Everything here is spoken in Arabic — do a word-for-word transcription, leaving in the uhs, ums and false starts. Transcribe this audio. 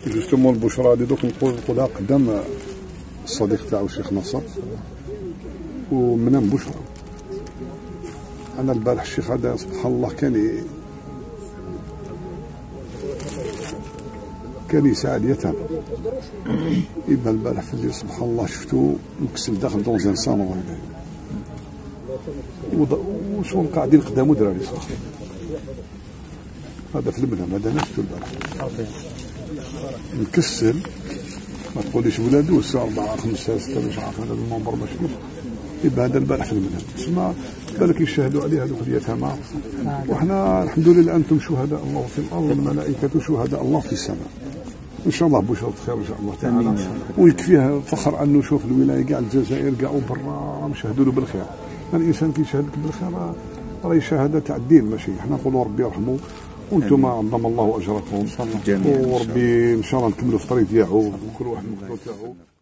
جوستومون البشرى هذه دوك نقول نقولها قدام الصديق تاعو الشيخ نصر ومنام بشرى. انا البارح الشيخ هذا سبحان الله كان كان يساعد يتامى. يبان البارح في الليل سبحان الله شفتو مكسل داخل دون ان صالون وشغل قاعدين قدامو دراري صاحبي. هذا في المنام هذا انا شفتو البارح مكسل. ما تقوليش ولادو الساعه أربعة خمسة ستة مش عارف هذا المنبر باش يبقى هذا البارح في المنام. تسمى بالك يشاهدوا عليه هذوك اليتامى وحنا الحمد لله انتم شهداء الله في الارض والملائكه شهداء الله في السماء. ان شاء الله بشرة خير ان شاء الله تعالى. ويكفيه فخر انه شوف الولايه كاع الجزائر كاع وبرا راهم يشهدوا له بالخير. الانسان كي يشهد لك بالخير راهي شهاده تاع الدين ماشي. حنا نقولوا ربي يرحمه وانتم عظم الله اجركم وربي ان شاء الله نكملوا في الطريق تاعو وكل واحد المقدور تاعو.